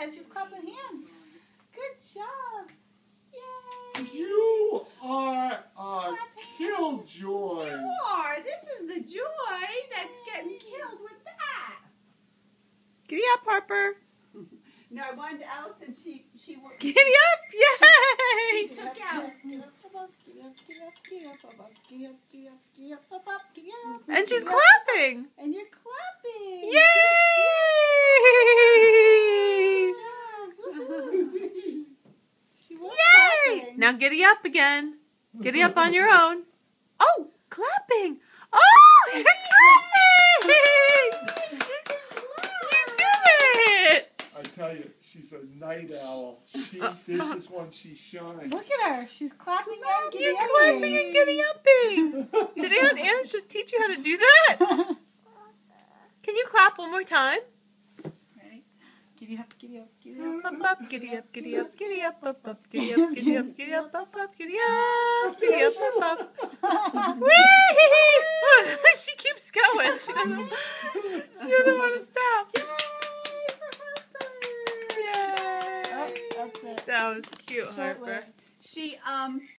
and she's clapping hands. Good job. Yay. You are a killjoy. You are. This is the joy that's getting killed with that. Giddy up, Harper. No, I wanted Allison. She Giddy up, yay! She took out. And she's clapping. And you're clapping. Yay! She was Yay! clapping. Now giddy up again. Giddy up on your own. Oh, clapping. Oh, you're clapping. You did it. I tell you, she's a night owl. This is when she shines. Look at her. She's clapping and You're giddy-upping. clapping and giddy upping. Did Aunt Anna just teach you how to do that? Can you clap one more time? Ready? Giddy up, giddy up, giddy Up, up. up, giddy up, giddy up, giddy up, up, up, giddy up, giddy up, giddy up, up, up, giddy up, giddy up, up, up. Whee! She keeps going. She doesn't want to stop. Yay! Oh, that's it. That was cute, Harper. Short-lived. She